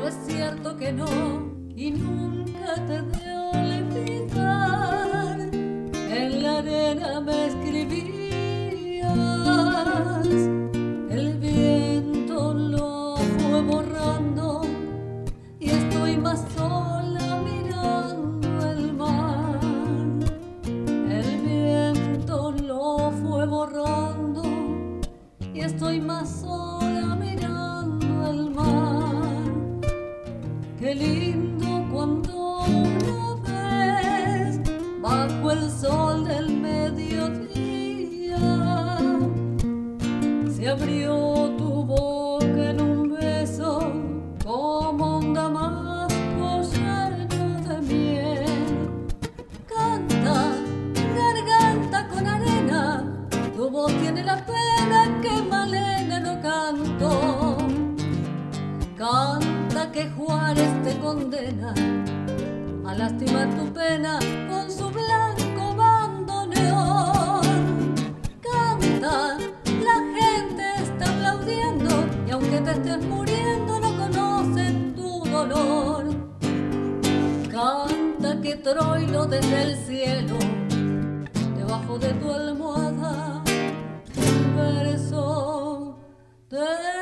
es cierto que no, y nunca te de olvidar. En la arena me escribías, el viento lo fue borrando y estoy más sola mirando el mar. El viento lo fue borrando y estoy más sola mirando el mar. Qué lindo cuando una vez bajo el sol del mediodía se abrió tu boca en un beso como un damasco lleno de miel. Canta, garganta con arena, tu voz tiene la pena que Malena no cantó. Canta que Juárez te condena a lastimar tu pena con su blanco bandoneón. Canta, la gente está aplaudiendo y aunque te estés muriendo no conocen tu dolor. Canta que Troilo desde el cielo, debajo de tu almohada, un verso de